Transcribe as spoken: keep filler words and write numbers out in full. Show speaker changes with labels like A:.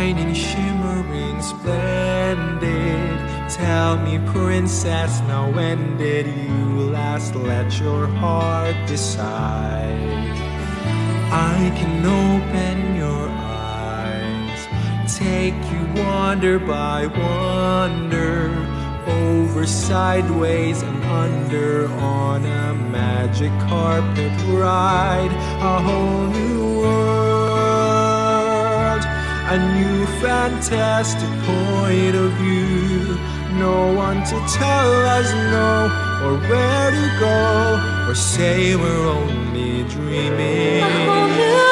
A: shining, shimmering, splendid. Tell me, princess, now when did you last let your heart decide? I can open your eyes, take you wonder by wonder, over, sideways, and under, on a magic carpet ride. A whole new world, a new fantastic point of view. No one to tell us no, or where to go, or say we're only dreaming.